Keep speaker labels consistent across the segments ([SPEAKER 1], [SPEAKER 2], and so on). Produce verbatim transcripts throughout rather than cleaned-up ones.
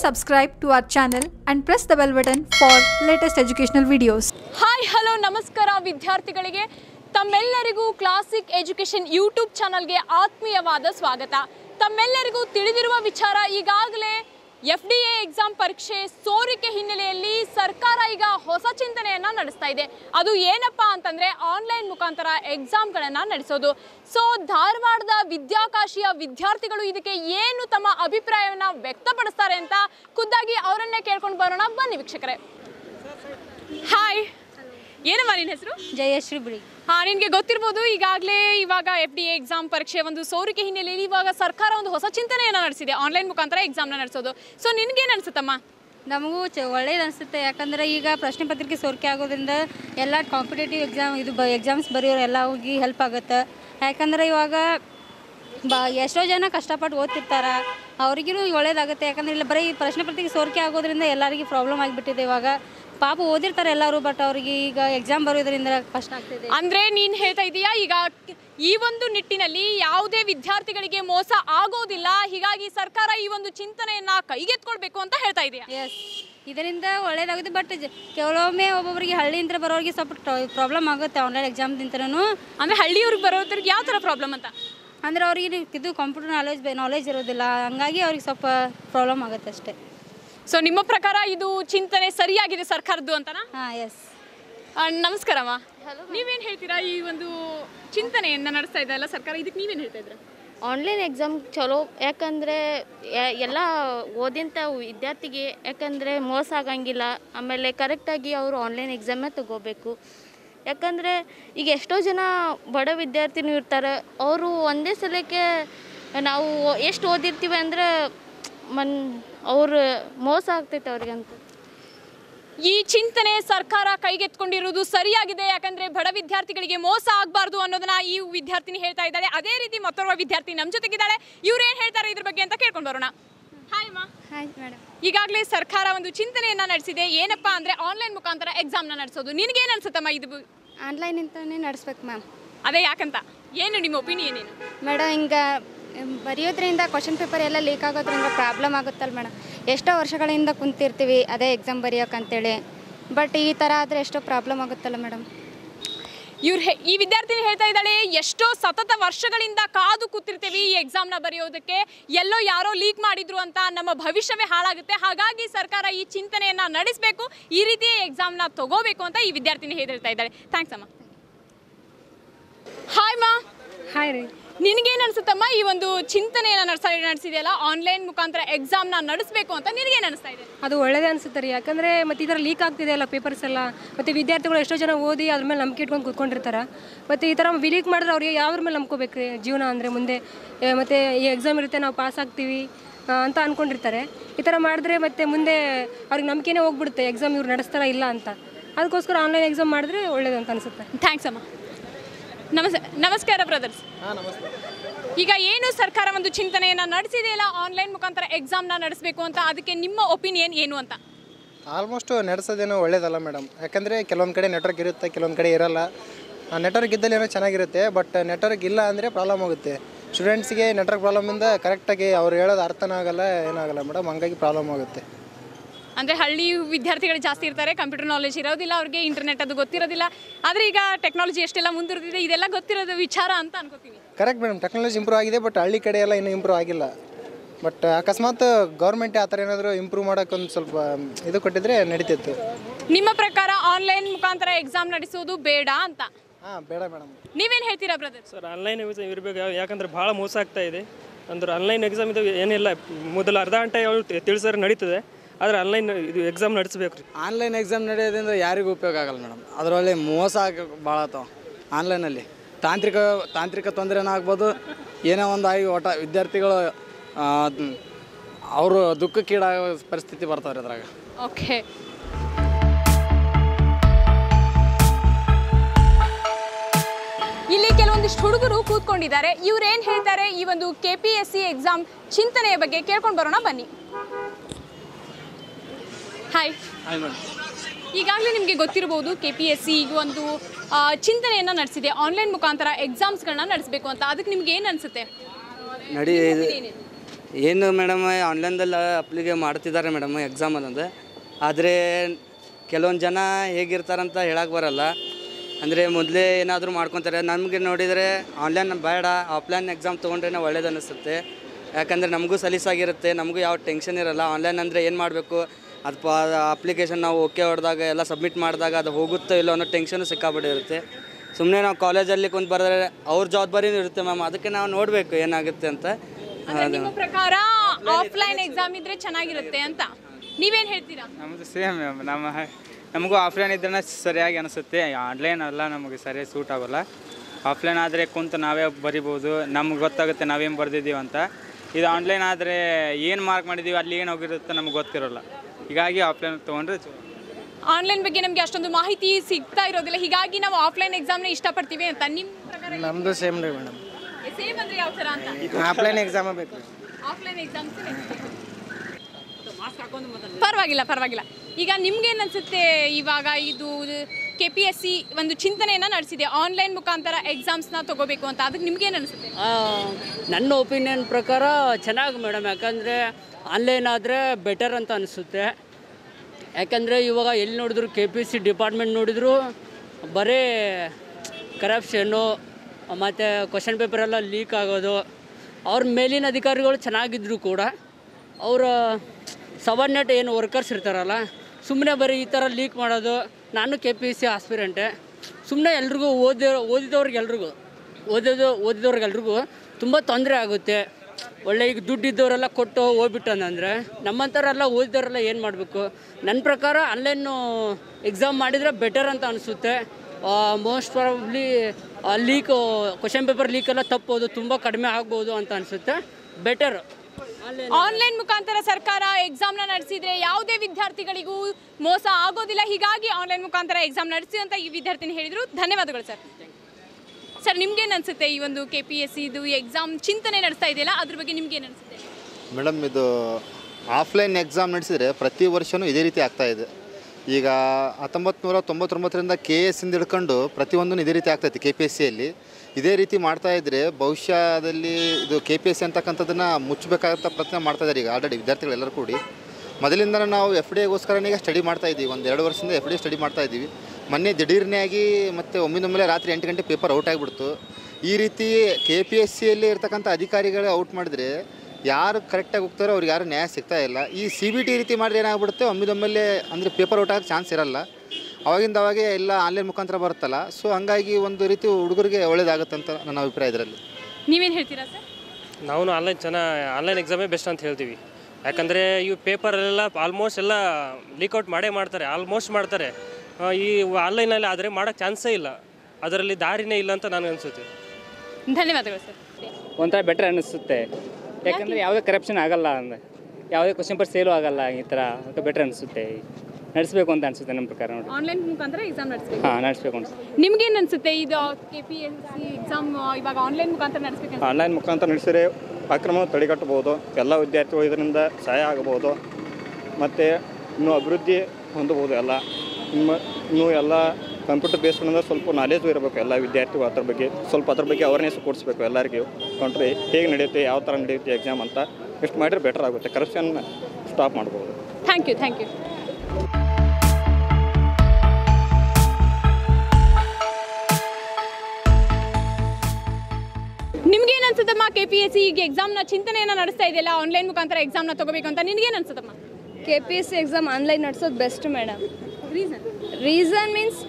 [SPEAKER 1] subscribe to our channel and press the bell button for latest educational videos.
[SPEAKER 2] Hi, hello, ನಮಸ್ಕಾರ ವಿದ್ಯಾರ್ಥಿಗಳಿಗೆ ತಮ್ಮೆಲ್ಲರಿಗೂ classic education YouTube ಚಾನಲ್ಗೆ ಆತ್ಮೀಯವಾದ ಸ್ವಾಗತ. ತಮ್ಮೆಲ್ಲರಿಗೂ ತಿಳಿದಿರುವ ವಿಚಾರ ಈಗಾಗಲೇ ಎಫ್ ಡಿ ಎ ಎಕ್ಸಾಮ್ ಪರೀಕ್ಷೆ ಸೋರಿಕೆ ಹಿನ್ನೆಲೆಯಲ್ಲಿ ಸರ್ಕಾರ ಈಗ ಹೊಸ ಚಿಂತನೆಯನ್ನು ನಡೆಸ್ತಾ ಇದೆ. ಅದು ಏನಪ್ಪ ಅಂತಂದರೆ ಆನ್ಲೈನ್ ಮುಖಾಂತರ ಎಕ್ಸಾಮ್ಗಳನ್ನು ನಡೆಸೋದು. ಸೊ ಧಾರವಾಡದ ವಿದ್ಯಾಕಾಶಿಯ ವಿದ್ಯಾರ್ಥಿಗಳು ಇದಕ್ಕೆ ಏನು ತಮ್ಮ ಅಭಿಪ್ರಾಯವನ್ನು ವ್ಯಕ್ತಪಡಿಸ್ತಾರೆ ಅಂತ ಖುದ್ದಾಗಿ ಅವರನ್ನೇ ಕೇಳ್ಕೊಂಡು ಬರೋಣ. ಬನ್ನಿ ವೀಕ್ಷಕರೇ. ಹಾಯ್, ಏನಮ್ಮ ನಿನ್ನ ಹೆಸರು?
[SPEAKER 3] ಜಯಶ್ರೀ ಬಿಳಿ.
[SPEAKER 2] ಹಾಂ, ನಿನಗೆ ಗೊತ್ತಿರ್ಬೋದು ಈಗಾಗಲೇ ಇವಾಗ ಎಫ್ ಡಿ ಎ ಎಕ್ಸಾಮ್ ಪರೀಕ್ಷೆ ಒಂದು ಸೋರಿಕೆ ಹಿನ್ನೆಲೆಯಲ್ಲಿ ಇವಾಗ ಸರ್ಕಾರ ಒಂದು ಹೊಸ ಚಿಂತನೆಯನ್ನು ನಡೆಸಿದೆ, ಆನ್ಲೈನ್ ಮುಖಾಂತರ ಎಕ್ಸಾಮ್ನ ನಡೆಸೋದು. ಸೊ ನಿನಗೇನು ಅನಿಸುತ್ತಮ್ಮ?
[SPEAKER 3] ನಮಗೂ ಚ ಒಳ್ಳೇದು ಅನಿಸುತ್ತೆ. ಯಾಕಂದರೆ ಈಗ ಪ್ರಶ್ನೆ ಪತ್ರಿಕೆ ಸೋರಿಕೆ ಆಗೋದ್ರಿಂದ ಎಲ್ಲ ಕಾಂಪಿಟೇಟಿವ್ ಎಕ್ಸಾಮ್ ಇದು ಬ ಎಕ್ಸಾಮ್ಸ್ ಬರೆಯೋರು ಎಲ್ಲ ಹೋಗಿ ಹೆಲ್ಪ್ ಆಗುತ್ತೆ. ಯಾಕಂದರೆ ಇವಾಗ ಬ ಎಷ್ಟೋ ಜನ ಕಷ್ಟಪಟ್ಟು ಓದ್ತಿರ್ತಾರೆ, ಅವ್ರಿಗೂ ಒಳ್ಳೇದಾಗುತ್ತೆ. ಯಾಕಂದರೆ ಇಲ್ಲ ಬರೀ ಪ್ರಶ್ನೆ ಪತ್ರಿಕೆ ಸೋರಿಕೆ ಆಗೋದ್ರಿಂದ ಎಲ್ಲರಿಗೂ ಪ್ರಾಬ್ಲಮ್ ಆಗಿಬಿಟ್ಟಿದೆ. ಇವಾಗ ಪಾಪ ಓದಿರ್ತಾರೆ ಎಲ್ಲರೂ, ಬಟ್ ಅವ್ರಿಗೆ ಈಗ ಎಕ್ಸಾಮ್ ಬರೋದ್ರಿಂದ ಕಷ್ಟ ಆಗ್ತಿದೆ.
[SPEAKER 2] ಅಂದರೆ ನೀನು ಹೇಳ್ತಾ ಇದೀಯಾ ಈಗ ಈ ಒಂದು ನಿಟ್ಟಿನಲ್ಲಿ ಯಾವುದೇ ವಿದ್ಯಾರ್ಥಿಗಳಿಗೆ ಮೋಸ ಆಗೋದಿಲ್ಲ, ಹೀಗಾಗಿ ಸರ್ಕಾರ ಈ ಒಂದು ಚಿಂತನೆಯನ್ನು ಕೈಗೆತ್ಕೊಳ್ಬೇಕು ಅಂತ ಹೇಳ್ತಾ ಇದೆಯಾ?
[SPEAKER 3] ಎಸ್, ಇದರಿಂದ ಒಳ್ಳೇದಾಗುತ್ತೆ. ಬಟ್ ಕೆಲವೊಮ್ಮೆ ಒಬ್ಬೊಬ್ಬರಿಗೆ ಹಳ್ಳಿಯಿಂದ ಬರೋರಿಗೆ ಸ್ವಲ್ಪ ಪ್ರಾಬ್ಲಮ್ ಆಗುತ್ತೆ ಆನ್ಲೈನ್ ಎಕ್ಸಾಮ್ದಿಂದನೂ.
[SPEAKER 2] ಅಂದರೆ ಹಳ್ಳಿಯವ್ರಿಗೆ ಬರೋದ್ರಿಗೆ ಯಾವ ಥರ ಪ್ರಾಬ್ಲಮ್ ಅಂತ
[SPEAKER 3] ಅಂದರೆ ಅವ್ರಿಗೆ ಇದು ಕಂಪ್ಯೂಟರ್ ನಾಲೆಜ್ ನಾಲೆಜ್ ಇರೋದಿಲ್ಲ, ಹಂಗಾಗಿ ಅವ್ರಿಗೆ ಸ್ವಲ್ಪ ಪ್ರಾಬ್ಲಮ್ ಆಗುತ್ತೆ ಅಷ್ಟೇ.
[SPEAKER 2] ಸೊ ನಿಮ್ಮ ಪ್ರಕಾರ ಇದು ಚಿಂತನೆ ಸರಿಯಾಗಿದೆ ಸರ್ಕಾರದ್ದು ಅಂತನಾ?
[SPEAKER 3] ಹಾಂ, ಎಸ್.
[SPEAKER 2] ನಮಸ್ಕಾರಮ್ಮ, ನೀವೇನು ಹೇಳ್ತೀರಾ ಈ ಒಂದು ಚಿಂತನೆಯನ್ನು ನಡೆಸ್ತಾ ಇದ್ದಲ್ಲ ಸರ್ಕಾರ, ಇದಕ್ಕೆ ನೀವೇನು ಹೇಳ್ತಾ ಇದ್ದೀರಾ?
[SPEAKER 4] ಆನ್ಲೈನ್ ಎಕ್ಸಾಮ್ ಚಲೋ, ಯಾಕಂದರೆ ಎಲ್ಲ ಓದಿಂಥ ವಿದ್ಯಾರ್ಥಿಗೆ ಯಾಕಂದರೆ ಮೋಸ ಆಗಂಗಿಲ್ಲ. ಆಮೇಲೆ ಕರೆಕ್ಟಾಗಿ ಅವರು ಆನ್ಲೈನ್ ಎಕ್ಸಾಮೇ ತಗೋಬೇಕು. ಯಾಕಂದರೆ ಈಗ ಎಷ್ಟೋ ಜನ ಬಡ ವಿದ್ಯಾರ್ಥಿನೂ ಇರ್ತಾರೆ, ಅವರು ಒಂದೇ ಸಲಕ್ಕೆ ನಾವು ಎಷ್ಟು ಓದಿರ್ತೀವಿ ಅಂದರೆ ಮನ್ ಅವ್ರು ಮೋಸ ಆಗ್ತೈತೆ ಅವ್ರಿಗಂತ.
[SPEAKER 2] ಈ ಚಿಂತನೆ ಸರ್ಕಾರ ಕೈಗೆತ್ಕೊಂಡಿರುವುದು ಸರಿಯಾಗಿದೆ, ಯಾಕಂದರೆ ಬಡ ವಿದ್ಯಾರ್ಥಿಗಳಿಗೆ ಮೋಸ ಆಗಬಾರ್ದು ಅನ್ನೋದನ್ನ ಈ ವಿದ್ಯಾರ್ಥಿನಿ ಹೇಳ್ತಾ ಇದ್ದಾಳೆ. ಅದೇ ರೀತಿ ಮತ್ತೋರ್ವ ವಿದ್ಯಾರ್ಥಿ ನಮ್ಮ ಜೊತೆಗಿದ್ದಾಳೆ, ಇವ್ರು ಏನು ಹೇಳ್ತಾರೆ ಇದ್ರ ಬಗ್ಗೆ ಅಂತ ಕೇಳ್ಕೊಂಡು ಬರೋಣ. ಹಾಯ್ ಮಾ.
[SPEAKER 3] Hi madam.
[SPEAKER 2] ಈಗಾಗಲೇ ಸರ್ಕಾರ ಒಂದು ಚಿಂತನೆಯನ್ನು ನಡೆಸಿದೆ, ಏನಪ್ಪ ಅಂದರೆ ಆನ್ಲೈನ್ ಮುಖಾಂತರ ಎಕ್ಸಾಮ್ನ ನಡೆಸೋದು. ನಿನಗೇನು ಅನ್ಸುತ್ತಮ್ಮ ಇದು?
[SPEAKER 3] ಆನ್ಲೈನ್ ಇಂತಾನೆ ನಡೆಸ್ಬೇಕು ಮ್ಯಾಮ್.
[SPEAKER 2] ಅದೇ ಯಾಕಂತ, ಏನು ನಿಮ್ಮ ಒಪಿನಿಯನ್ ಏನು?
[SPEAKER 3] ಮೇಡಮ್, ಹಿಂಗೆ ಬರೆಯೋದ್ರಿಂದ ಕ್ವಶನ್ ಪೇಪರ್ ಎಲ್ಲ ಲೀಕ್ ಆಗೋದ್ರಿಂದ ಪ್ರಾಬ್ಲಮ್ ಆಗುತ್ತಲ್ಲ ಮೇಡಮ್. ಎಷ್ಟೋ ವರ್ಷಗಳಿಂದ ಕುಂತಿರ್ತೀವಿ ಅದೇ ಎಕ್ಸಾಮ್ ಬರೆಯೋಕ್ಕಂತೇಳಿ, ಬಟ್ ಈ ಥರ ಆದರೆ ಎಷ್ಟೋ ಪ್ರಾಬ್ಲಮ್ ಆಗುತ್ತಲ್ಲ ಮೇಡಮ್.
[SPEAKER 2] ಇವ್ರು ಈ ವಿದ್ಯಾರ್ಥಿನಿ ಹೇಳ್ತಾ ಇದ್ದಾಳೆ, ಎಷ್ಟೋ ಸತತ ವರ್ಷಗಳಿಂದ ಕಾದು ಕೂತಿರ್ತೀವಿ ಈ ಎಕ್ಸಾಮ್ನ ಬರೆಯೋದಕ್ಕೆ, ಎಲ್ಲೋ ಯಾರೋ ಲೀಕ್ ಮಾಡಿದ್ರು ಅಂತ ನಮ್ಮ ಭವಿಷ್ಯವೇ ಹಾಳಾಗುತ್ತೆ. ಹಾಗಾಗಿ ಸರ್ಕಾರ ಈ ಚಿಂತನೆಯನ್ನು ನಡೆಸಬೇಕು, ಈ ರೀತಿಯ ಎಕ್ಸಾಮ್ನ ತಗೋಬೇಕು ಅಂತ ಈ ವಿದ್ಯಾರ್ಥಿನಿ ಹೇಳ್ತಾ ಇದ್ದಾಳೆ. ಥ್ಯಾಂಕ್ಸ್ ಅಮ್ಮ. ಹಾಯ್ ಮಾ.
[SPEAKER 5] ಹಾಯ್ ರೀ.
[SPEAKER 2] ನಿನಗೇನು ಅನಿಸುತ್ತಮ್ಮ ಈ ಒಂದು ಚಿಂತನೆಯನ್ನು ನಡೆಸ ನಡೆಸಿದೆಯಲ್ಲ ಆನ್ಲೈನ್ ಮುಖಾಂತರ ಎಕ್ಸಾಮ್ನ ನಡೆಸಬೇಕು ಅಂತ, ನಿನಗೇನು ಅನಿಸ್ತಾ ಇದೆ?
[SPEAKER 5] ಅದು ಒಳ್ಳೇದೇ ಅನಿಸುತ್ತೆ ರೀ. ಯಾಕಂದರೆ ಮತ್ತು ಈ ಥರ ಲೀಕ್ ಆಗ್ತಿದೆ ಅಲ್ಲ ಪೇಪರ್ಸ್ ಎಲ್ಲ, ಮತ್ತು ವಿದ್ಯಾರ್ಥಿಗಳು ಎಷ್ಟೋ ಜನ ಓದಿ ಅದ್ರ ಮೇಲೆ ನಂಬಿಕೆ ಇಟ್ಕೊಂಡು ಕೂತ್ಕೊಂಡಿರ್ತಾರೆ. ಮತ್ತು ಈ ಥರ ಲೀಕ್ ಮಾಡಿದ್ರೆ ಅವ್ರಿಗೆ ಯಾವ್ದ್ರ ಮೇಲೆ ನಂಬ್ಕೋಬೇಕು ರೀ ಜೀವನ ಅಂದರೆ ಮುಂದೆ, ಮತ್ತು ಈ ಎಕ್ಸಾಮ್ ಇರುತ್ತೆ ನಾವು ಪಾಸ್ ಆಗ್ತೀವಿ ಅಂತ ಅಂದ್ಕೊಂಡಿರ್ತಾರೆ. ಈ ಥರ ಮಾಡಿದ್ರೆ ಮತ್ತು ಮುಂದೆ ಅವ್ರಿಗೆ ನಂಬಿಕೆನೇ ಹೋಗ್ಬಿಡುತ್ತೆ ಎಕ್ಸಾಮ್ ಇವ್ರು ನಡೆಸ್ತಾರ ಇಲ್ಲ ಅಂತ. ಅದಕ್ಕೋಸ್ಕರ ಆನ್ಲೈನ್ ಎಕ್ಸಾಮ್ ಮಾಡಿದ್ರೆ ಒಳ್ಳೇದು ಅಂತ ಅನಿಸುತ್ತೆ.
[SPEAKER 2] ಥ್ಯಾಂಕ್ಸ್ ಅಮ್ಮ. ನಮಸ್ ನಮಸ್ಕಾರ ಬ್ರದರ್ಸ್. ಈಗ ಏನು ಸರ್ಕಾರ ಒಂದು ಚಿಂತನೆಯನ್ನು ನಡೆಸಿದೆಯಲ್ಲ ಆನ್ಲೈನ್ ಮುಖಾಂತರ ಎಕ್ಸಾಮ್ನ ನಡೆಸಬೇಕು ಅಂತ, ಅದಕ್ಕೆ ನಿಮ್ಮ ಒಪಿನಿಯನ್ ಏನು ಅಂತ?
[SPEAKER 6] ಆಲ್ಮೋಸ್ಟ್ ನಡೆಸೋದೇನೋ ಒಳ್ಳೇದಲ್ಲ ಮೇಡಮ್. ಯಾಕಂದರೆ ಕೆಲವೊಂದು ಕಡೆ ನೆಟ್ವರ್ಕ್ ಇರುತ್ತೆ, ಕೆಲವೊಂದು ಕಡೆ ಇರೋಲ್ಲ. ನೆಟ್ವರ್ಕ್ ಇದ್ದಲ್ಲಿ ಏನೋ ಚೆನ್ನಾಗಿರುತ್ತೆ, ಬಟ್ ನೆಟ್ವರ್ಕ್ ಇಲ್ಲ ಅಂದರೆ ಪ್ರಾಬ್ಲಮ್ ಆಗುತ್ತೆ. ಸ್ಟೂಡೆಂಟ್ಸ್ಗೆ ನೆಟ್ವರ್ಕ್ ಪ್ರಾಬ್ಲಮಿಂದ ಕರೆಕ್ಟಾಗಿ ಅವ್ರು ಹೇಳೋದು ಅರ್ಥನೂ ಆಗೋಲ್ಲ, ಏನಾಗಲ್ಲ ಮೇಡಮ್, ಹಂಗಾಗಿ ಪ್ರಾಬ್ಲಮ್ ಆಗುತ್ತೆ.
[SPEAKER 2] ಅಂದರೆ ಹಳ್ಳಿ ವಿದ್ಯಾರ್ಥಿಗಳು ಜಾಸ್ತಿ ಇರ್ತಾರೆ, ಕಂಪ್ಯೂಟರ್ ನಾಲೆಜ್ ಇರೋದಿಲ್ಲ ಅವ್ರಿಗೆ, ಇಂಟರ್ನೆಟ್ ಅದು ಗೊತ್ತಿರೋದಿಲ್ಲ. ಆದರೆ ಈಗ ಟೆಕ್ನಾಲಜಿ ಎಷ್ಟೆಲ್ಲ ಮುಂದುವರೆದಿದೆ, ಇದೆಲ್ಲ ಗೊತ್ತಿರೋದು ವಿಚಾರ ಅಂತ ಅನ್ಕೋತೀನಿ.
[SPEAKER 6] ಕರೆಕ್ಟ್ ಮೇಡಮ್, ಟೆಕ್ನಾಲಜಿ ಇಂಪ್ರೂವ್ ಆಗಿದೆ, ಬಟ್ ಹಳ್ಳಿ ಕಡೆ ಎಲ್ಲ ಇನ್ನೂ ಇಂಪ್ರೂವ್ ಆಗಿಲ್ಲ. ಬಟ್ ಅಕಸ್ಮಾತ್ ಗೌರ್ಮೆಂಟ್ ಆ ಥರ ಏನಾದರೂ ಇಂಪ್ರೂವ್ ಮಾಡೋಕೆ ಒಂದು ಸ್ವಲ್ಪ ಇದು ಕೊಟ್ಟಿದ್ರೆ ನಡೀತಿತ್ತು.
[SPEAKER 2] ನಿಮ್ಮ ಪ್ರಕಾರ ಆನ್ಲೈನ್ ಮುಖಾಂತರ ಎಕ್ಸಾಮ್ ನಡೆಸೋದು ಬೇಡ ಅಂತ?
[SPEAKER 6] ಹಾಂ, ಬೇಡ ಮೇಡಮ್.
[SPEAKER 2] ನೀವೇನು ಹೇಳ್ತೀರಾ ಬ್ರದರ್?
[SPEAKER 7] ಸರ್, ಆನ್ಲೈನ್ ಎಕ್ಸಾಮ್ ಇರಬೇಕು, ಯಾಕಂದರೆ ಭಾಳ ಮೋಸ ಆಗ್ತಾ ಇದೆ. ಅಂದ್ರೆ ಆನ್ಲೈನ್ ಎಕ್ಸಾಮ್ ಇದು ಏನಿಲ್ಲ, ಮೊದಲು ಅರ್ಧ ಗಂಟೆ ತಿಳಿಸೋರು ನಡೀತದೆ, ಆದರೆ ಆನ್ಲೈನ್ ಇದು ಎಕ್ಸಾಮ್ ನಡೆಸಬೇಕು ರೀ.
[SPEAKER 8] ಆನ್ಲೈನ್ ಎಕ್ಸಾಮ್ ನಡೆಯೋದ್ರಿಂದ ಯಾರಿಗೂ ಉಪಯೋಗ ಆಗಲ್ಲ ಮೇಡಮ್. ಅದರಲ್ಲಿ ಮೋಸ ಆಗ ಭಾಳ ಆತಾವ ಆನ್ಲೈನಲ್ಲಿ. ತಾಂತ್ರಿಕ ತಾಂತ್ರಿಕ ತೊಂದರೆನೂ ಆಗ್ಬೋದು, ಏನೋ ಒಂದು ಆಗಿ ಒಟ್ಟ ವಿದ್ಯಾರ್ಥಿಗಳು ಅವರು ದುಃಖಕ್ಕೀಡಾಗೋ ಪರಿಸ್ಥಿತಿ ಬರ್ತಾವ್ರಿ ಅದ್ರಾಗ.
[SPEAKER 2] ಓಕೆ, ಇಲ್ಲಿ ಕೆಲವೊಂದಿಷ್ಟು ಹುಡುಗರು ಕೂತ್ಕೊಂಡಿದ್ದಾರೆ, ಇವ್ರು ಏನು ಹೇಳ್ತಾರೆ ಈ ಒಂದು K P S C exam ಚಿಂತನೆಯ ಬಗ್ಗೆ ಕೇಳ್ಕೊಂಡು ಬರೋಣ ಬನ್ನಿ. ಹಾಯ್.
[SPEAKER 8] Hi madam.
[SPEAKER 2] ಈಗಾಗಲೇ ನಿಮಗೆ ಗೊತ್ತಿರಬಹುದು ಕೆ ಪಿ ಎಸ್ ಸಿ ಈಗ ಒಂದು ಚಿಂತನೆಯನ್ನು ನಡೆಸಿದೆ, ಆನ್ಲೈನ್ ಮುಖಾಂತರ ಎಕ್ಸಾಮ್ಸ್ಗಳನ್ನ ನಡೆಸಬೇಕು ಅಂತ. ಅದಕ್ಕೆ ನಿಮ್ಗೆ ಏನು ಅನಿಸುತ್ತೆ?
[SPEAKER 8] ನಡಿ
[SPEAKER 9] ಏನು ಮೇಡಮ್ ಆನ್ಲೈನ್ದಲ್ಲಿ ಅಪ್ಲಿಕೆ ಮಾಡ್ತಿದ್ದಾರೆ ಮೇಡಮ್ ಎಕ್ಸಾಮ್ ಅನ್ನೋದು. ಆದರೆ ಕೆಲವೊಂದು ಜನ ಹೇಗಿರ್ತಾರಂತ ಹೇಳಕ್ಕೆ ಬರಲ್ಲ. ಅಂದರೆ ಮೊದಲೇ ಏನಾದರೂ ಮಾಡ್ಕೊತಾರೆ. ನಮಗೆ ನೋಡಿದರೆ ಆನ್ಲೈನ್ ಬೇಡ, ಆಫ್ಲೈನ್ ಎಕ್ಸಾಮ್ ತೊಗೊಂಡ್ರೆ ಒಳ್ಳೇದು ಅನ್ನಿಸುತ್ತೆ. ಯಾಕಂದರೆ ನಮಗೂ ಸಲೀಸಾಗಿರುತ್ತೆ, ನಮಗೂ ಯಾವ ಟೆನ್ಷನ್ ಇರೋಲ್ಲ. ಆನ್ಲೈನ್ ಅಂದರೆ ಏನು ಮಾಡಬೇಕು, ಅದು ಪ ಅಪ್ಲಿಕೇಶನ್ ನಾವು ಓಕೆ ಹೊಡೆದಾಗ ಎಲ್ಲ ಸಬ್ಮಿಟ್ ಮಾಡಿದಾಗ ಅದು ಹೋಗುತ್ತೋ ಇಲ್ಲೋ ಅನ್ನೋ ಟೆನ್ಷನು ಸಿಕ್ಕಾಬಿಟ್ಟಿರುತ್ತೆ. ಸುಮ್ಮನೆ ನಾವು ಕಾಲೇಜಲ್ಲಿ ಕುಂತು ಬರೆದ್ರೆ ಅವ್ರ ಜವಾಬ್ದಾರಿನೂ ಇರುತ್ತೆ ಮ್ಯಾಮ್. ಅದಕ್ಕೆ ನಾವು ನೋಡಬೇಕು ಏನಾಗುತ್ತೆ ಅಂತ.
[SPEAKER 2] ನಿಮ್ಮ ಪ್ರಕಾರ ಆಫ್ಲೈನ್ ಎಕ್ಸಾಮ್ ಇದ್ರೆ ಚೆನ್ನಾಗಿರುತ್ತೆ ಅಂತ ನೀವೇನು ಹೇಳ್ತೀರಾ?
[SPEAKER 10] ನಮ್ಮದು ಸೇಮ್ ಮ್ಯಾಮ್. ನಮ್ಮ ನಮಗೂ ಆಫ್ಲೈನ್ ಇದ್ರೆ ಸರಿಯಾಗಿ ಅನಿಸುತ್ತೆ. ಆನ್ಲೈನ್ ಎಲ್ಲ ನಮಗೆ ಸರಿಯಾಗಿ ಸೂಟ್ ಆಗೋಲ್ಲ. ಆಫ್ಲೈನ್ ಆದರೆ ಕುಂತು ನಾವೇ ಬರಿಬೋದು, ನಮ್ಗೆ ಗೊತ್ತಾಗುತ್ತೆ ನಾವೇನು ಬರೆದಿದ್ದೀವಿ ಅಂತ. ಇದು ಆನ್ಲೈನ್ ಆದರೆ ಏನು ಮಾರ್ಕ್ ಮಾಡಿದ್ದೀವಿ ಅಲ್ಲಿ ಏನು ಹೋಗಿರುತ್ತೆ ನಮ್ಗೆ ಗೊತ್ತಿರೋಲ್ಲ. ಹೀಗಾಗಿ ಆಫ್ಲೈನ್ ತೊಗೊಂಡ್ರೆ
[SPEAKER 2] ಆನ್ಲೈನ್ ಬಗ್ಗೆ ನಮಗೆ ಅಷ್ಟೊಂದು ಮಾಹಿತಿ ಸಿಗ್ತಾ ಇರೋದಿಲ್ಲ, ಹೀಗಾಗಿ ನಾವು ಆಫ್ಲೈನ್ ಎಕ್ಸಾಮ್ನ ಇಷ್ಟಪಡ್ತೀವಿ ಅಂತ. ನಿಮ್ಮ ಪ್ರಕಾರ
[SPEAKER 6] ನಮ್ಮದು ಸೇಮ್ ರೀ ಮೇಡಮ್.
[SPEAKER 2] ಸೇಮ್ ಅಂದರೆ ಯಾವ ಥರ ಅಂತ?
[SPEAKER 6] ಆಫ್ಲೈನ್ ಎಕ್ಸಾಮ ಬೇಕು.
[SPEAKER 2] ಆಫ್ಲೈನ್ ಎಕ್ಸಾಮ್ಸ್ ಪರವಾಗಿಲ್ಲ ಪರವಾಗಿಲ್ಲ. ಈಗ ನಿಮ್ಗೇನು ಅನಿಸುತ್ತೆ, ಇವಾಗ ಇದು ಕೆ ಪಿ ಎಸ್ ಸಿ ಒಂದು ಚಿಂತನೆಯನ್ನು ನಡೆಸಿದೆ ಆನ್ಲೈನ್ ಮುಖಾಂತರ ಎಕ್ಸಾಮ್ಸ್ನ ತೊಗೋಬೇಕು ಅಂತ, ಅದಕ್ಕೆ ನಿಮ್ಗೇನು ಅನಿಸುತ್ತೆ?
[SPEAKER 11] ನನ್ನ ಒಪಿನಿಯನ್ ಪ್ರಕಾರ ಚೆನ್ನಾಗಿ ಮೇಡಮ್. ಯಾಕಂದರೆ ಆನ್ಲೈನ್ ಆದರೆ ಬೆಟರ್ ಅಂತ ಅನಿಸುತ್ತೆ. ಯಾಕಂದರೆ ಇವಾಗ ಎಲ್ಲಿ ನೋಡಿದ್ರು K P S C department ನೋಡಿದ್ರು ಬರೀ ಕರಪ್ಷನ್ನು ಮತ್ತು ಕ್ವಶನ್ ಪೇಪರೆಲ್ಲ ಲೀಕ್ ಆಗೋದು. ಅವ್ರ ಮೇಲಿನ ಅಧಿಕಾರಿಗಳು ಚೆನ್ನಾಗಿದ್ದರೂ ಕೂಡ ಅವರ ಸಬಾರ್ಡಿನೇಟ್ ಏನು ವರ್ಕರ್ಸ್ ಇರ್ತಾರಲ್ಲ, ಸುಮ್ಮನೆ ಬರೀ ಈ ಥರ ಲೀಕ್ ಮಾಡೋದು. ನಾನು ಕೆ ಪಿ ಎಸ್ ಸಿ ಆಸ್ಪಿರೆಂಟೆ. ಸುಮ್ಮನೆ ಎಲ್ರಿಗೂ ಓದಿ ಓದಿದವ್ರಿಗೆಲ್ರಿಗೂ ಓದೋದು ಓದಿದವ್ರಿಗೆಲ್ರಿಗೂ ತುಂಬ ತೊಂದರೆ ಆಗುತ್ತೆ. ಒಳ್ಳೆ ಈಗ ದುಡ್ಡಿದ್ದವರೆಲ್ಲ ಕೊಟ್ಟು ಹೋಗ್ಬಿಟ್ಟಂದರೆ ನಮ್ಮಂಥವರೆಲ್ಲ ಓದಿದವರೆಲ್ಲ ಏನು ಮಾಡಬೇಕು? ನನ್ನ ಪ್ರಕಾರ ಆನ್ಲೈನು ಎಕ್ಸಾಮ್ ಮಾಡಿದರೆ ಬೆಟರ್ ಅಂತ ಅನಿಸುತ್ತೆ. Most probably leak question paper ಲೀಕೆಲ್ಲ ತಪ್ಪೋದು ತುಂಬ ಕಡಿಮೆ ಆಗ್ಬೋದು ಅಂತ ಅನಿಸುತ್ತೆ. ಬೆಟರ್
[SPEAKER 2] ಆನ್ಲೈನ್ ಮುಖಾಂತರ ಸರ್ಕಾರ ಎಕ್ಸಾಮ್ನ ನಡೆಸಿದ್ರೆ ಯಾವುದೇ ವಿದ್ಯಾರ್ಥಿಗಳಿಗೂ ಮೋಸ ಆಗೋದಿಲ್ಲ, ಹೀಗಾಗಿ ಆನ್ಲೈನ್ ಮುಖಾಂತರ ಎಕ್ಸಾಮ್ ನಡೆಸಿ ಅಂತ ಈ ವಿದ್ಯಾರ್ಥಿನಿ ಹೇಳಿದರು. ಧನ್ಯವಾದಗಳು ಸರ್. ಸರ್, ನಿಮ್ಗೇನು ಅನಿಸುತ್ತೆ ಈ ಒಂದು ಕೆ ಪಿ ಎಸ್ ಸಿ ಇದು ಎಕ್ಸಾಮ್ ಚಿಂತನೆ ನಡೆಸ್ತಾ ಇದೆಯಲ್ಲ, ಅದ್ರ ಬಗ್ಗೆ ನಿಮ್ಗೇನು ಅನಿಸುತ್ತೆ?
[SPEAKER 12] ಮೇಡಮ್, ಇದು ಆಫ್ಲೈನ್ ಎಕ್ಸಾಮ್ ನಡೆಸಿದರೆ ಪ್ರತಿ ವರ್ಷವೂ ಇದೇ ರೀತಿ ಆಗ್ತಾಯಿದೆ. ಈಗ ಹತ್ತೊಂಬತ್ತು ನೂರ ತೊಂಬತ್ತೊಂಬತ್ತರಿಂದ ಕೆ ಎಸ್ ಇಂದ ಹಿಡ್ಕೊಂಡು ಪ್ರತಿಯೊಂದೂ ಇದೇ ರೀತಿ ಆಗ್ತೈತಿ. ಕೆ ಪಿ ಎಸ್ ಸಿಯಲ್ಲಿ ಇದೇ ರೀತಿ ಮಾಡ್ತಾಯಿದ್ರೆ ಭವಿಷ್ಯದಲ್ಲಿ ಇದು ಕೆ ಪಿ ಎಸ್ ಸಿ ಅಂತಕ್ಕಂಥದ್ದನ್ನು ಮುಚ್ಚಬೇಕಾಗಂಥ ಪ್ರಯತ್ನ ಮಾಡ್ತಾಯಿದ್ದಾರೆ ಈಗ ಆಲ್ರೆಡಿ ವಿದ್ಯಾರ್ಥಿಗಳೆಲ್ಲರೂ ಕೂಡಿ. ಮೊದಲಿಂದ ನಾವು ಎಫ್ ಡಿ ಎಗೋಸ್ಕರನೇ ಈಗ ಸ್ಟಡಿ ಮಾಡ್ತಾಯಿದ್ದೀವಿ. ಒಂದು ಎರಡು ವರ್ಷದಿಂದ ಎಫ್ ಡಿ ಸ್ಟಡಿ ಮಾಡ್ತಾಯಿದ್ದೀವಿ. ಮೊನ್ನೆ ದಿಢೀರ್ನೇ ಆಗಿ ಮತ್ತು ಒಮ್ಮಿಂದೊಮ್ಮೆಲೆ ರಾತ್ರಿ ಎಂಟು ಗಂಟೆ ಪೇಪರ್ ಔಟ್ ಆಗಿಬಿಡ್ತು. ಈ ರೀತಿ ಕೆ ಪಿ ಎಸ್ ಸಿಯಲ್ಲಿ ಇರ್ತಕ್ಕಂಥ ಅಧಿಕಾರಿಗಳೇ ಔಟ್ ಮಾಡಿದ್ರೆ ಯಾರು ಕರೆಕ್ಟಾಗಿ ಹೋಗ್ತಾರೋ ಅವ್ರಿಗೆ ಯಾರು ನ್ಯಾಯ ಸಿಗ್ತಾ ಇಲ್ಲ. ಈ ಸಿ ಬಿ ಟಿ ರೀತಿ ಮಾಡಿದ್ರೆ ಏನಾಗ್ಬಿಡುತ್ತೆ, ಒಮ್ಮಿದೊಮ್ಮೆಲೆ ಅಂದರೆ ಪೇಪರ್ ಔಟ್ ಆಗೋಕ್ಕೆ ಚಾನ್ಸ್ ಇರಲ್ಲ. ಅವಾಗಿಂದ ಅವಾಗೆ ಎಲ್ಲ ಆನ್ಲೈನ್ ಮುಖಾಂತರ ಬರುತ್ತಲ್ಲ. ಸೊ ಹಂಗಾಗಿ ಒಂದು ರೀತಿ ಹುಡುಗರಿಗೆ ಒಳ್ಳೇದಾಗುತ್ತೆ ಅಂತ ನನ್ನ ಅಭಿಪ್ರಾಯ ಇದರಲ್ಲಿ.
[SPEAKER 2] ನೀವೇನು ಹೇಳ್ತೀರಾ ಸರ್?
[SPEAKER 7] ನಾವು ಆನ್ಲೈನ್ ಚೆನ್ನಾಗಿ ಆನ್ಲೈನ್ ಎಕ್ಸಾಮೇ ಬೆಸ್ಟ್ ಅಂತ ಹೇಳ್ತೀವಿ. ಯಾಕಂದರೆ ಇವು ಪೇಪರೆಲ್ಲ ಆಲ್ಮೋಸ್ಟ್ ಎಲ್ಲ ಲೀಕ್ಔಟ್ ಮಾಡೇ ಮಾಡ್ತಾರೆ, ಆಲ್ಮೋಸ್ಟ್ ಮಾಡ್ತಾರೆ. ಈ ಆನ್ಲೈನಲ್ಲಿ ಆದರೆ ಮಾಡೋಕ್ಕೆ ಚಾನ್ಸೇ ಇಲ್ಲ, ಅದರಲ್ಲಿ ದಾರಿನೇ ಇಲ್ಲ ಅಂತ ನನಗೆ ಅನಿಸುತ್ತೆ.
[SPEAKER 2] ಧನ್ಯವಾದಗಳು ಸರ್.
[SPEAKER 10] ಒಂಥರ ಬೆಟರ್ ಅನ್ನಿಸುತ್ತೆ. ಯಾಕಂದರೆ ಯಾವುದೇ ಕರಪ್ಷನ್ ಆಗಲ್ಲ, ಅಂದರೆ ಯಾವುದೇ ಕ್ವಶನ್ ಪೇಪರ್ ಸೇಲು ಆಗಲ್ಲ. ಈ ಥರ ಬೆಟರ್ ಅನಿಸುತ್ತೆ, ನಡೆಸಬೇಕು ಅಂತ ಅನಿಸುತ್ತೆ ನಮ್ಮ ಪ್ರಕಾರ. ನೋಡಿ,
[SPEAKER 2] ಆನ್ಲೈನ್ ಮುಖಾಂತರ ಎಕ್ಸಾಮ್ ನಡೆಸಬೇಕು.
[SPEAKER 10] ಹಾಂ, ನಡೆಸಬೇಕು ಅನಿಸುತ್ತೆ.
[SPEAKER 2] ನಿಮ್ಗೇನು ಅನಿಸುತ್ತೆ ಇದು K P S C exam ಇವಾಗ ಆನ್ಲೈನ್ ಮುಖಾಂತರ ನಡೆಸಬೇಕು?
[SPEAKER 13] ಆನ್ಲೈನ್ ಮುಖಾಂತರ ನಡೆಸಿದರೆ ಅಕ್ರಮ ತಡೆಗಟ್ಟಬಹುದು, ಎಲ್ಲ ವಿದ್ಯಾರ್ಥಿಗಳು ಇದರಿಂದ ಸಹಾಯ ಆಗಬಹುದು, ಮತ್ತು ಇನ್ನೂ ಅಭಿವೃದ್ಧಿ ಹೊಂದಬಹುದು. ಎಲ್ಲ ನಿಮ್ಮ ಇನ್ನೂ ಎಲ್ಲ ಕಂಪ್ಯೂಟರ್ ಬೇಸ್ಡ್ ಸ್ವಲ್ಪ ನಾಲೆಜು ಇರಬೇಕು ಎಲ್ಲ ವಿದ್ಯಾರ್ಥಿಗಳು. ಅದ್ರ ಬಗ್ಗೆ ಸ್ವಲ್ಪ ಅದ್ರ ಬಗ್ಗೆ ಅವೇರ್ನೆಸ್ ಕೊಡಿಸ್ಬೇಕು ಎಲ್ಲರಿಗೂ. ಕಂಟ್ರಿ ಹೇಗೆ ನಡೆಯುತ್ತೆ, ಯಾವ ಥರ ನಡೆಯುತ್ತೆ ಎಕ್ಸಾಮ್ ಅಂತ ಎಷ್ಟು ಮಾಡಿದ್ರೆ ಬೆಟರ್ ಆಗುತ್ತೆ. ಕರಪ್ಷನ್ ಸ್ಟಾಪ್ ಮಾಡ್ಬೋದು.
[SPEAKER 2] ಥ್ಯಾಂಕ್ ಯು ಥ್ಯಾಂಕ್ ಯು ನಿಮ್ಗೇನು ಅನ್ಸುತ್ತಮ್ಮ? ಕೆ ಪಿ ಎಸ್ ಸಿ ಈಗ ಎಕ್ಸಾಮ್ನ ಚಿಂತನೆಯನ್ನು ನಡೆಸ್ತಾ ಇದೆಯಲ್ಲ, ಆನ್ಲೈನ್ ಮುಖಾಂತರ ಎಕ್ಸಾಮ್ನ ತಗೋಬೇಕು ಅಂತ, ನಿನಗೇನು ಅನ್ಸುತ್ತಮ್ಮ?
[SPEAKER 14] K P S C exam online ನಡೆಸೋದು best madam.
[SPEAKER 2] Reason
[SPEAKER 14] reason means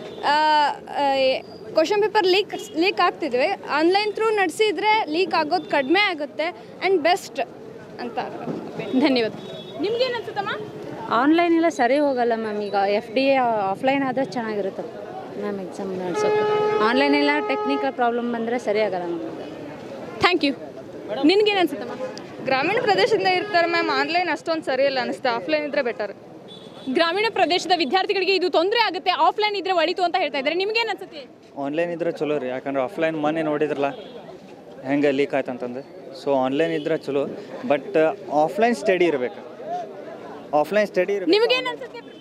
[SPEAKER 14] question paper leak leak ಆಗ್ತಿದ್ವಿ. ಆನ್ಲೈನ್ ಥ್ರೂ ನಡೆಸಿದರೆ ಲೀಕ್ ಆಗೋದು ಕಡಿಮೆ ಆಗುತ್ತೆ ಆ್ಯಂಡ್ ಬೆಸ್ಟ್ ಅಂತ.
[SPEAKER 2] ಧನ್ಯವಾದ. ನಿಮ್ಗೇನು ಅನ್ಸುತ್ತಮ್ಮ?
[SPEAKER 3] ಆನ್ಲೈನ್ ಎಲ್ಲ ಸರಿ ಹೋಗಲ್ಲ ಮ್ಯಾಮ್. ಈಗ ಎಫ್ ಡಿ ಎ ಆಫ್ಲೈನ್ ಆದರೆ ಚೆನ್ನಾಗಿರುತ್ತೆ ಮ್ಯಾಮ್ ಎಕ್ಸಾಮ್ ನಡೆಸೋಕೆ. ಆನ್ಲೈನೆಲ್ಲ ಟೆಕ್ನಿಕಲ್ ಪ್ರಾಬ್ಲಮ್ ಬಂದರೆ ಸರಿ ಆಗಲ್ಲ ಮ್ಯಾಮ್.
[SPEAKER 2] Thank you. ನಿನಗೇನು ಅನ್ಸುತ್ತಮ್ಮ?
[SPEAKER 14] ಗ್ರಾಮೀಣ ಪ್ರದೇಶದಿಂದ ಇರ್ತಾರೆ ಮ್ಯಾಮ್, ಆನ್ಲೈನ್ ಅಷ್ಟೊಂದು ಸರಿ ಇಲ್ಲ ಅನಿಸುತ್ತೆ. ಆಫ್ಲೈನ್ ಇದ್ದರೆ ಬೆಟರ್.
[SPEAKER 2] ಗ್ರಾಮೀಣ ಪ್ರದೇಶದ ವಿದ್ಯಾರ್ಥಿಗಳಿಗೆ ಇದು ತೊಂದರೆ ಆಗುತ್ತೆ, ಆಫ್ಲೈನ್ ಇದ್ರೆ ಒಳಿತು ಅಂತ ಹೇಳ್ತಾ ಇದ್ದಾರೆ. ನಿಮ್ಗೇನು ಅನ್ಸುತ್ತೆ?
[SPEAKER 13] ಆನ್ಲೈನ್ ಇದ್ರೆ ಚಲೋ ರೀ. ಯಾಕಂದ್ರೆ ಆಫ್ಲೈನ್ ಮೊನ್ನೆ ನೋಡಿದ್ರಲ್ಲ ಹೆಂಗೆ ಲೀಕ್ ಆಯ್ತು ಅಂತಂದು. ಸೊ ಆನ್ಲೈನ್ ಇದ್ರೆ ಚಲೋ, ಬಟ್ ಆಫ್ಲೈನ್ ಸ್ಟಡಿ ಇರಬೇಕು. ಆಫ್ಲೈನ್ ಸ್ಟಡಿ ಇರಬೇಕು.
[SPEAKER 2] ನಿಮಗೇನು ಅನ್ಸುತ್ತೆ?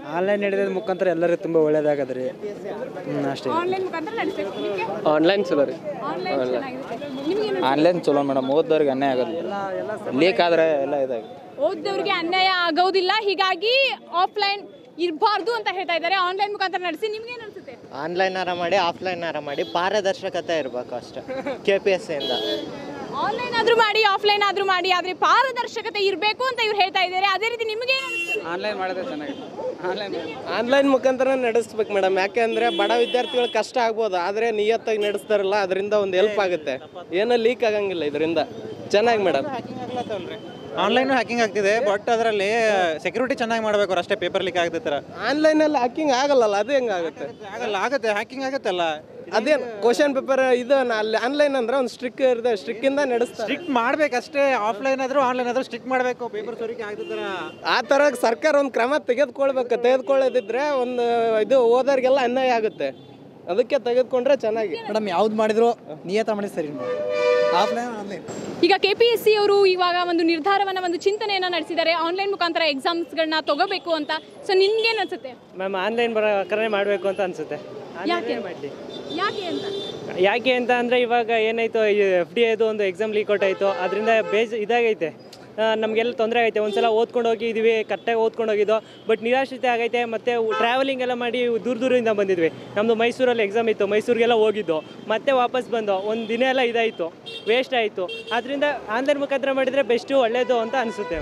[SPEAKER 15] ಆನ್ಲೈನ್ ನಡೆಯೋದ್ರ ಮುಖಾಂತರ ಎಲ್ಲರಿಗೂ ತುಂಬ ಒಳ್ಳೇದಾಗದ ರೀ. ಅಷ್ಟೇ.
[SPEAKER 16] ಆನ್ಲೈನ್ ಚಲೋ ರೀ. ಆನ್ಲೈನ್ ಚಲೋ ಮೇಡಮ್, ಓದೋರಿಗೆ ಅನ್ಯಾಯ ಆಗೋದಿಲ್ಲ, ಲೀಕ್ ಆದರೆ ಎಲ್ಲ ಇದಾಗಿ
[SPEAKER 2] ಓದೋರಿಗೆ ಅನ್ಯಾಯ ಆಗೋದಿಲ್ಲ, ಹೀಗಾಗಿ ಆಫ್ಲೈನ್ ಇರಬಾರ್ದು ಅಂತ ಹೇಳ್ತಾ ಇದ್ದಾರೆ. ಆನ್ಲೈನ್ ಮುಖಾಂತರ ನಡೆಸಿ. ನಿಮ್ಗೆ ಏನು ಅನ್ಸುತ್ತೆ?
[SPEAKER 17] ಆನ್ಲೈನ್ ಆರ ಮಾಡಿ ಆಫ್ಲೈನ್ ಆರ ಮಾಡಿ ಪಾರದರ್ಶಕತೆ ಇರಬೇಕು ಅಷ್ಟೇ. ಕೆ ಪಿ ಎಸ್ ಸಿಯಿಂದ
[SPEAKER 2] ಆನ್ಲೈನ್ ಆದ್ರೂ ಮಾಡಿ ಆಫ್ಲೈನ್ ಆದ್ರೂ ಮಾಡಿ, ಆದ್ರೆ ಪಾರದರ್ಶಕತೆ ಇರಬೇಕು ಅಂತ ಇವ್ರು ಹೇಳ್ತಾ ಇದ್ದಾರೆ. ಅದೇ ರೀತಿ ನಿಮಗೆ
[SPEAKER 8] ಆನ್ಲೈನ್ ಮಾಡಿದ್ರೆ ಚೆನ್ನಾಗಿದೆ. ಆನ್ಲೈನ್
[SPEAKER 18] ಆನ್ಲೈನ್ ಮುಖಾಂತರ ನಡೆಸ್ಬೇಕು ಮೇಡಮ್. ಯಾಕೆಂದರೆ ಬಡ ವಿದ್ಯಾರ್ಥಿಗಳು ಕಷ್ಟ ಆಗ್ಬೋದು, ಆದರೆ ನಿಯತ್ತಾಗಿ ನಡೆಸ್ತಾರಲ್ಲ ಅದರಿಂದ ಒಂದು ಹೆಲ್ಪ್ ಆಗುತ್ತೆ. ಏನೋ ಲೀಕ್ ಆಗಂಗಿಲ್ಲ ಇದರಿಂದ. ಚೆನ್ನಾಗಿ ಮೇಡಮ್.
[SPEAKER 19] ಆನ್ಲೈನ್ ಹ್ಯಾಕಿಂಗ್ ಆಗ್ತಿದೆ, ಬಟ್ ಅದರಲ್ಲಿ ಸೆಕ್ಯೂರಿಟಿ ಚೆನ್ನಾಗಿ ಮಾಡಬೇಕು ಅಷ್ಟೇ. ಪೇಪರ್ ಲೀಕ್ ಆಗ್ತಿರ್ತಾರೆ.
[SPEAKER 18] ಆನ್ಲೈನಲ್ಲಿ ಹ್ಯಾಕಿಂಗ್ ಆಗಲ್ಲ, ಅದು ಹೆಂಗೆ ಆಗುತ್ತೆ?
[SPEAKER 19] ಆಗಲ್ಲ, ಆಗುತ್ತೆ, ಹ್ಯಾಕಿಂಗ್ ಆಗುತ್ತಲ್ಲ.
[SPEAKER 18] ಅದೇನು ಕ್ವಶನ್ ಪೇಪರ್ ಇದು ಅಲ್ಲಿ ಆನ್ಲೈನ್ ಅಂದ್ರೆ ಒಂದು ಸ್ಟ್ರಿಕ್ ಇರುತ್ತೆ, ಸ್ಟ್ರಿಕ್ಕಿಂದ ನಡೆಸ್ತಾರೆ.
[SPEAKER 19] ಸ್ಟ್ರಿಕ್ಟ್ ಮಾಡ್ಬೇಕಷ್ಟೇ. ಆಫ್ಲೈನ್ ಆದರೂ ಆನ್ಲೈನ್ ಆದರೂ ಸ್ಟ್ರಿಕ್ಟ್ ಮಾಡಬೇಕು. ಪೇಪರ್ ಸೋರಿಕೆ ಆಗ್ತಿರ್ತಾರ.
[SPEAKER 18] ಆ ಥರ ಸರ್ಕಾರ ಒಂದು ಕ್ರಮ ತೆಗೆದುಕೊಳ್ಬೇಕು. ತೆಗೆದುಕೊಳ್ಳೋದಿದ್ರೆ ಒಂದು ಇದು ಓದೋರಿಗೆಲ್ಲ ಅನ್ಯಾಯ ಆಗುತ್ತೆ. ಅದಕ್ಕೆ ತೆಗೆದುಕೊಂಡ್ರೆ ಚೆನ್ನಾಗಿ.
[SPEAKER 15] ಮೇಡಮ್ ಯಾವ್ದು ಮಾಡಿದ್ರು ನಿಯತ ಮಾಡಿ ಸರಿ. Offline online.
[SPEAKER 2] ಈಗ ಕೆ ಪಿ ಎಸ್ ಸಿ ಅವರು ಇವಾಗ ಒಂದು ನಿರ್ಧಾರವನ್ನು ಒಂದು ಚಿಂತನೆಯನ್ನು ನಡೆಸಿದ್ದಾರೆ, ಆನ್ಲೈನ್ ಮುಖಾಂತರ ಎಕ್ಸಾಮ್ಸ್ಗಳನ್ನ ತಗೋಬೇಕು ಅಂತ. ಸೊ ನಿಮ್ಗೇನು ಅನ್ಸುತ್ತೆ?
[SPEAKER 20] ಮ್ಯಾಮ್ ಆನ್ಲೈನ್ ಪ್ರಕಾರನೇ ಮಾಡಬೇಕು ಅಂತ ಅನ್ಸುತ್ತೆ.
[SPEAKER 2] ಯಾಕೆ
[SPEAKER 20] ಮಾಡಲಿ
[SPEAKER 2] ಯಾಕೆ ಅಂತ
[SPEAKER 20] ಯಾಕೆ ಅಂತ ಅಂದರೆ ಇವಾಗ ಏನಾಯಿತು, ಎಫ್ ಡಿ ಎದು ಒಂದು ಎಕ್ಸಾಮ್ ಲೀಕ್ ಔಟ್ ಆಯಿತು. ಅದರಿಂದ ಬೇಜ್ ಇದಾಗೈತೆ, ನಮಗೆಲ್ಲ ತೊಂದರೆ ಆಗೈತೆ. ಒಂದು ಸಲ ಓದ್ಕೊಂಡು ಹೋಗಿದ್ದೀವಿ, ಕರೆಕ್ಟಾಗಿ ಓದ್ಕೊಂಡು ಹೋಗಿದ್ದು, ಬಟ್ ನಿರಾಶ್ರಿತ ಆಗೈತೆ. ಮತ್ತು ಟ್ರಾವೆಲಿಂಗ್ ಎಲ್ಲ ಮಾಡಿ ದೂರ ದೂರದಿಂದ ಬಂದಿದ್ವಿ. ನಮ್ಮದು ಮೈಸೂರಲ್ಲಿ ಎಕ್ಸಾಮ್ ಇತ್ತು, ಮೈಸೂರಿಗೆಲ್ಲ ಹೋಗಿದ್ದು, ಮತ್ತೆ ವಾಪಸ್ ಬಂದು ಒಂದು ದಿನ ಎಲ್ಲ ಇದಾಯಿತು, ವೇಸ್ಟ್ ಆಯಿತು. ಆದ್ದರಿಂದ ಆನ್ಲೈನ್ ಮುಖಾಂತರ ಮಾಡಿದರೆ ಬೆಸ್ಟು, ಒಳ್ಳೆಯದು ಅಂತ ಅನಿಸುತ್ತೆ.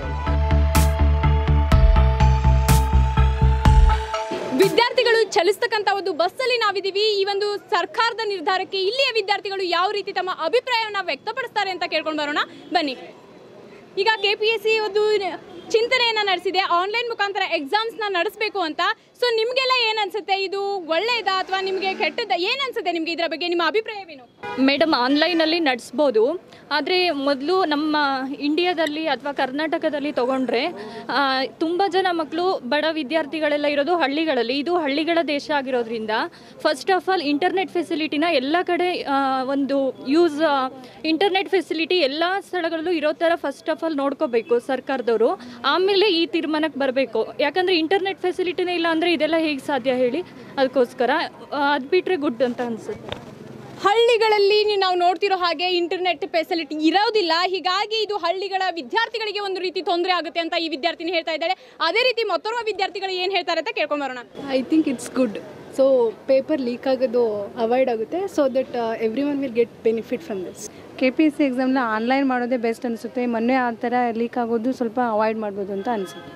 [SPEAKER 2] ವಿದ್ಯಾರ್ಥಿಗಳು ಚಲಿಸ್ತಕ್ಕಂಥ ಒಂದು ಬಸ್ಸಲ್ಲಿ ನಾವಿದ್ದೀವಿ. ಈ ಒಂದು ಸರ್ಕಾರದ ನಿರ್ಧಾರಕ್ಕೆ ಇಲ್ಲಿಯ ವಿದ್ಯಾರ್ಥಿಗಳು ಯಾವ ರೀತಿ ತಮ್ಮ ಅಭಿಪ್ರಾಯವನ್ನು ವ್ಯಕ್ತಪಡಿಸ್ತಾರೆ ಅಂತ ಕೇಳ್ಕೊಂಡು ಬರೋಣ ಬನ್ನಿ. ಈಗ ಕೆ ಪಿ ಎಸ್ ಸಿ ಒಂದು ಚಿಂತನೆಯನ್ನು ನಡೆಸಿದೆ, ಆನ್ಲೈನ್ ಮುಖಾಂತರ ಎಕ್ಸಾಮ್ಸ್ನ ನಡೆಸಬೇಕು ಅಂತ. ಸೊ ನಿಮಗೆಲ್ಲ ಏನು ಅನಿಸುತ್ತೆ? ಇದು ಒಳ್ಳೆಯದಾ ಅಥವಾ ನಿಮಗೆ ಕೆಟ್ಟದ? ಏನು ಅನಿಸುತ್ತೆ ನಿಮಗೆ ಇದರ ಬಗ್ಗೆ? ನಿಮ್ಮ ಅಭಿಪ್ರಾಯವೇನು?
[SPEAKER 21] ಮೇಡಮ್, ಆನ್ಲೈನಲ್ಲಿ ನಡೆಸ್ಬೋದು, ಆದರೆ ಮೊದಲು ನಮ್ಮ ಇಂಡಿಯಾದಲ್ಲಿ ಅಥವಾ ಕರ್ನಾಟಕದಲ್ಲಿ ತೊಗೊಂಡ್ರೆ ತುಂಬ ಜನ ಮಕ್ಕಳು ಬಡ ವಿದ್ಯಾರ್ಥಿಗಳೆಲ್ಲ ಇರೋದು ಹಳ್ಳಿಗಳಲ್ಲಿ. ಇದು ಹಳ್ಳಿಗಳ ದೇಶ ಆಗಿರೋದ್ರಿಂದ ಫಸ್ಟ್ ಆಫ್ ಆಲ್ ಇಂಟರ್ನೆಟ್ ಫೆಸಿಲಿಟಿನ ಎಲ್ಲ ಕಡೆ ಒಂದು ಯೂಸ್ ಇಂಟರ್ನೆಟ್ ಫೆಸಿಲಿಟಿ ಎಲ್ಲ ಸ್ಥಳಗಳಲ್ಲೂ ಇರೋ ಥರ ಫಸ್ಟ್ ಆಫ್ ಆಲ್ ನೋಡ್ಕೋಬೇಕು ಸರ್ಕಾರದವರು. ಆಮೇಲೆ ಈ ತೀರ್ಮಾನಕ್ಕೆ ಬರಬೇಕು. ಯಾಕಂದರೆ ಇಂಟರ್ನೆಟ್ ಫೆಸಿಲಿಟಿನೇ ಇಲ್ಲ ಅಂದರೆ ಇದೆಲ್ಲ ಹೇಗೆ ಸಾಧ್ಯ ಹೇಳಿ? ಅದಕ್ಕೋಸ್ಕರ ಅದು ಬಿಟ್ಟರೆ ಗುಡ್ ಅಂತ ಅನಿಸುತ್ತೆ.
[SPEAKER 2] ಹಳ್ಳಿಗಳಲ್ಲಿ ನಾವು ನೋಡ್ತಿರೋ ಹಾಗೆ ಇಂಟರ್ನೆಟ್ ಫೆಸಿಲಿಟಿ ಇರೋದಿಲ್ಲ, ಹೀಗಾಗಿ ಇದು ಹಳ್ಳಿಗಳ ವಿದ್ಯಾರ್ಥಿಗಳಿಗೆ ಒಂದು ರೀತಿ ತೊಂದರೆ ಆಗುತ್ತೆ ಅಂತ ಈ ವಿದ್ಯಾರ್ಥಿನಿ ಹೇಳ್ತಾ ಇದ್ದಾಳೆ. ಅದೇ ರೀತಿ ಮತ್ತೋರ್ವ ವಿದ್ಯಾರ್ಥಿಗಳು ಏನು ಹೇಳ್ತಾರೆ ಅಂತ ಕೇಳ್ಕೊಂಬರೋಣ.
[SPEAKER 22] I think it's good. So paper leak ಆಗೋದು ಅವಾಯ್ಡ್ ಆಗುತ್ತೆ, so that every one will get benefit from this.
[SPEAKER 23] K P S C ಎಕ್ಸಾಮ್ನ ಆನ್ಲೈನ್ ಮಾಡೋದೇ ಬೆಸ್ಟ್ ಅನಿಸುತ್ತೆ. ಮೊನ್ನೆ ಆ ಥರ ಲೀಕ್ ಆಗೋದು ಸ್ವಲ್ಪ ಅವಾಯ್ಡ್ ಮಾಡ್ಬೋದು ಅಂತ ಅನಿಸುತ್ತೆ.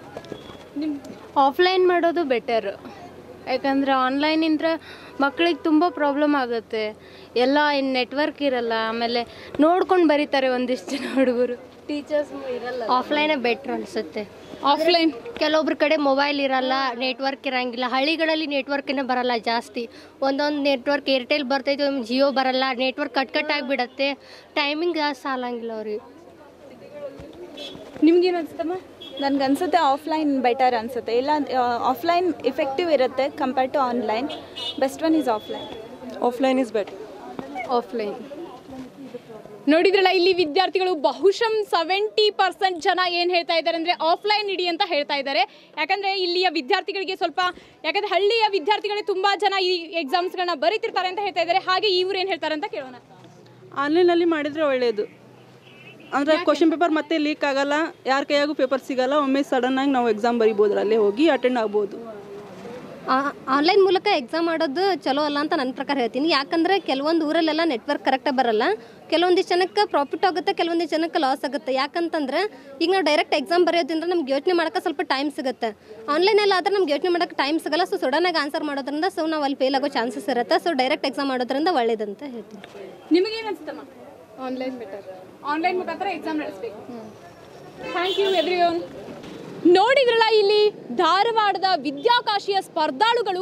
[SPEAKER 24] ಆಫ್ಲೈನ್ ಮಾಡೋದು ಬೆಟರ್, ಯಾಕಂದರೆ ಆನ್ಲೈನಿಂದ ಮಕ್ಕಳಿಗೆ ತುಂಬ ಪ್ರಾಬ್ಲಮ್ ಆಗುತ್ತೆ. ಎಲ್ಲ ಇನ್ನು ನೆಟ್ವರ್ಕ್ ಇರಲ್ಲ, ಆಮೇಲೆ ನೋಡ್ಕೊಂಡು ಬರೀತಾರೆ ಒಂದಿಷ್ಟು ಜನ ಹುಡುಗರು, ಟೀಚರ್ಸ್ ಇರಲ್ಲ. ಆಫ್ಲೈನೇ ಬೆಟ್ರ್ ಅನಿಸುತ್ತೆ.
[SPEAKER 2] ಆಫ್ಲೈನ್
[SPEAKER 24] ಕೆಲವೊಬ್ರ ಕಡೆ ಮೊಬೈಲ್ ಇರಲ್ಲ, ನೆಟ್ವರ್ಕ್ ಇರೋಂಗಿಲ್ಲ. ಹಳ್ಳಿಗಳಲ್ಲಿ ನೆಟ್ವರ್ಕೇ ಬರಲ್ಲ ಜಾಸ್ತಿ. ಒಂದೊಂದು ನೆಟ್ವರ್ಕ್ ಏರ್ಟೆಲ್ ಬರ್ತೈತೆ, ಒಂದು ಜಿಯೋ ಬರಲ್ಲ, ನೆಟ್ವರ್ಕ್ ಕಟ್ ಕಟ್ ಆಗಿಬಿಡತ್ತೆ, ಟೈಮಿಂಗ್ ಜಾಸ್ತಿ ಸಾಲಂಗಿಲ್ಲ ಅವ್ರಿಗೆ.
[SPEAKER 2] ನಿಮ್ಗೇನು ಅನ್ಸುತ್ತಮ್ಮ?
[SPEAKER 25] ನನಗನ್ಸುತ್ತೆ ಆಫ್ಲೈನ್ ಬೆಟರ್ ಅನಿಸುತ್ತೆ. ಇಲ್ಲ ಆಫ್ಲೈನ್ ಇಫೆಕ್ಟಿವ್ ಇರುತ್ತೆ compare to online. Best one is offline.
[SPEAKER 2] Offline is better.
[SPEAKER 22] Offline
[SPEAKER 2] ನೋಡಿದ್ರಲ್ಲ, ಇಲ್ಲಿ ವಿದ್ಯಾರ್ಥಿಗಳು ಬಹುಶಃ ಸೆವೆಂಟಿ ಪರ್ಸೆಂಟ್ ಜನ ಏನು ಹೇಳ್ತಾ ಇದ್ದಾರೆ ಅಂದರೆ ಆಫ್ಲೈನ್ ಇಡಿ ಅಂತ ಹೇಳ್ತಾ ಇದ್ದಾರೆ. ಯಾಕಂದರೆ ಇಲ್ಲಿಯ ವಿದ್ಯಾರ್ಥಿಗಳಿಗೆ ಸ್ವಲ್ಪ, ಯಾಕಂದರೆ ಹಳ್ಳಿಯ ವಿದ್ಯಾರ್ಥಿಗಳಿಗೆ ತುಂಬ ಜನ ಈ ಎಕ್ಸಾಮ್ಸ್ಗಳನ್ನ ಬರೀತಿರ್ತಾರೆ ಅಂತ ಹೇಳ್ತಾ ಇದ್ದಾರೆ. ಹಾಗೆ ಇವ್ರು ಏನು ಹೇಳ್ತಾರೆ ಅಂತ ಕೇಳೋಣ.
[SPEAKER 26] ಆನ್ಲೈನಲ್ಲಿ ಮಾಡಿದರೆ ಒಳ್ಳೆಯದು. ಅಂದರೆ ಕ್ವಶನ್ ಪೇಪರ್ ಮತ್ತೆ ಲೀಕ್ ಆಗಲ್ಲ, ಯಾರ ಕೈಯಾಗೂ ಪೇಪರ್ ಸಿಗಲ್ಲ. ಒಮ್ಮೆ ಸಡನ್ನಾಗಿ ನಾವು ಎಕ್ಸಾಮ್ ಬರಿಬೋದು, ಅಲ್ಲೇ ಹೋಗಿ ಅಟೆಂಡ್ ಆಗ್ಬೋದು.
[SPEAKER 24] ಆನ್ಲೈನ್ ಮೂಲಕ ಎಕ್ಸಾಮ್ ಮಾಡೋದು ಚಲೋ ಅಲ್ಲ ಅಂತ ನನ್ನ ಪ್ರಕಾರ ಹೇಳ್ತೀನಿ. ಯಾಕಂದರೆ ಕೆಲವೊಂದು ಊರಲ್ಲೆಲ್ಲ ನೆಟ್ವರ್ಕ್ ಕರೆಕ್ಟಾಗಿ ಬರಲ್ಲ. ಕೆಲವೊಂದಿಷ್ಟು ಜನಕ್ಕೆ ಪ್ರಾಫಿಟ್ ಆಗುತ್ತೆ, ಕೆಲವೊಂದಿಷ್ಟು ಜನಕ್ಕೆ ಲಾಸ್ ಆಗುತ್ತೆ. ಯಾಕಂತಂದ್ರೆ ಈಗ ನಾವು ಡೈರೆಕ್ಟ್ ಎಕ್ಸಾಮ್ ಬರೆಯೋದ್ರಿಂದ ನಮ್ಗೆ ಯೋಚನೆ ಮಾಡೋಕ್ಕೆ ಸ್ವಲ್ಪ ಟೈಮ್ ಸಿಗುತ್ತೆ. ಆನ್ಲೈನಲ್ಲಿ ಆದರೆ ನಮ್ಗೆ ಯೋಚನೆ ಮಾಡೋಕ್ಕೆ ಟೈಮ್ ಸಿಗಲ್ಲ. ಸೊ ಸಡನ್ನಾಗಿ ಆನ್ಸರ್ ಮಾಡೋದ್ರಿಂದ ಸೊ ನಾವು ಅಲ್ಲಿ ಫೇಲ್ ಆಗೋ ಚಾನ್ಸಸ್ ಇರುತ್ತೆ. ಸೊ ಡೈರೆಕ್ಟ್ ಎಕ್ಸಾಮ್ ಮಾಡೋದ್ರಿಂದ ಒಳ್ಳೇದಂತ ಹೇಳ್ತೀನಿ.
[SPEAKER 2] ನಿಮಗೇನು ಅನ್ಸುತ್ತಮ್ಮ?
[SPEAKER 22] Online better.
[SPEAKER 2] ಆನ್ಲೈನ್ ಮುಖಾಂತರ ಎಕ್ಸಾಮ್ ನಡೆಸಬೇಕು. Thank you everyone. ನೋಡಿದ್ರಲ್ಲ, ಇಲ್ಲಿ ಧಾರವಾಡದ ವಿದ್ಯಾಕಾಶಿಯ ಸ್ಪರ್ಧಾಳುಗಳು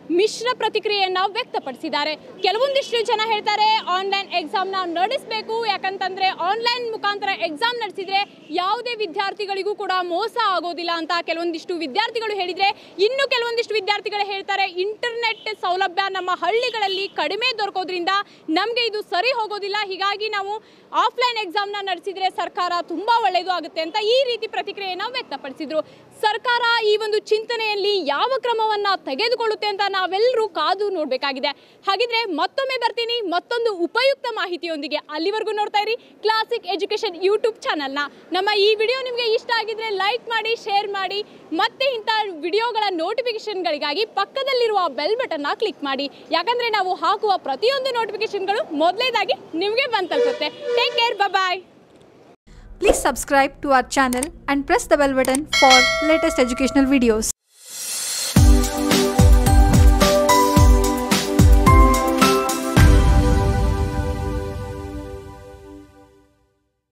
[SPEAKER 2] ಮಿಶ್ರ ಪ್ರತಿಕ್ರಿಯೆಯನ್ನು ವ್ಯಕ್ತಪಡಿಸಿದ್ದಾರೆ. ಕೆಲವೊಂದಿಷ್ಟು ಜನ ಹೇಳ್ತಾರೆ ಆನ್ಲೈನ್ ಎಕ್ಸಾಮ್ನ ನಡೆಸಬೇಕು, ಯಾಕಂತಂದರೆ ಆನ್ಲೈನ್ ಮುಖಾಂತರ ಎಕ್ಸಾಮ್ ನಡೆಸಿದರೆ ಯಾವುದೇ ವಿದ್ಯಾರ್ಥಿಗಳಿಗೂ ಕೂಡ ಮೋಸ ಆಗೋದಿಲ್ಲ ಅಂತ ಕೆಲವೊಂದಿಷ್ಟು ವಿದ್ಯಾರ್ಥಿಗಳು ಹೇಳಿದರೆ, ಇನ್ನು ಕೆಲವೊಂದಿಷ್ಟು ವಿದ್ಯಾರ್ಥಿಗಳು ಹೇಳ್ತಾರೆ ಇಂಟರ್ನೆಟ್ ಸೌಲಭ್ಯ ನಮ್ಮ ಹಳ್ಳಿಗಳಲ್ಲಿ ಕಡಿಮೆ ದೊರಕೋದ್ರಿಂದ ನಮಗೆ ಇದು ಸರಿ ಹೋಗೋದಿಲ್ಲ, ಹೀಗಾಗಿ ನಾವು ಆಫ್ಲೈನ್ ಎಕ್ಸಾಮ್ನ ನಡೆಸಿದರೆ ಸರ್ಕಾರ ತುಂಬ ಒಳ್ಳೆಯದು ಆಗುತ್ತೆ ಅಂತ ಈ ರೀತಿ ಪ್ರತಿಕ್ರಿಯೆಯನ್ನು ವ್ಯಕ್ತಪಡಿಸಿದರು. ಸರ್ಕಾರ ಈ ಒಂದು ಚಿಂತನೆಯಲ್ಲಿ ಯಾವ ಕ್ರಮವನ್ನು ತೆಗೆದುಕೊಳ್ಳುತ್ತೆ ಅಂತ ನಾವೆಲ್ಲರೂ ಕಾದು ನೋಡಬೇಕಾಗಿದೆ. ಹಾಗಿದ್ರೆ ಮತ್ತೊಮ್ಮೆ ಬರ್ತೀನಿ ಮತ್ತೊಂದು ಉಪಯುಕ್ತ ಮಾಹಿತಿಯೊಂದಿಗೆ. ಅಲ್ಲಿವರೆಗೂ ನೋಡ್ತಾ ಇರಿ ಕ್ಲಾಸಿಕ್ ಎಜುಕೇಷನ್ ಯೂಟ್ಯೂಬ್ ಚಾನಲ್ನ. ನಮ್ಮ ಈ ವಿಡಿಯೋ ನಿಮಗೆ ಇಷ್ಟ ಆಗಿದ್ರೆ ಲೈಕ್ ಮಾಡಿ, ಶೇರ್ ಮಾಡಿ, ಮತ್ತೆ ಇಂಥ ವಿಡಿಯೋಗಳ ನೋಟಿಫಿಕೇಶನ್ಗಳಿಗಾಗಿ ಪಕ್ಕದಲ್ಲಿರುವ ಬೆಲ್ ಬಟನ್ನ ಕ್ಲಿಕ್ ಮಾಡಿ. ಯಾಕಂದರೆ ನಾವು ಹಾಕುವ ಪ್ರತಿಯೊಂದು ನೋಟಿಫಿಕೇಶನ್ಗಳು ಮೊದಲೇದಾಗಿ ನಿಮಗೆ ಬಂದು ತಲುಪುತ್ತೆ. Take care, bye.
[SPEAKER 1] Please subscribe to our channel and press the bell button for latest educational videos.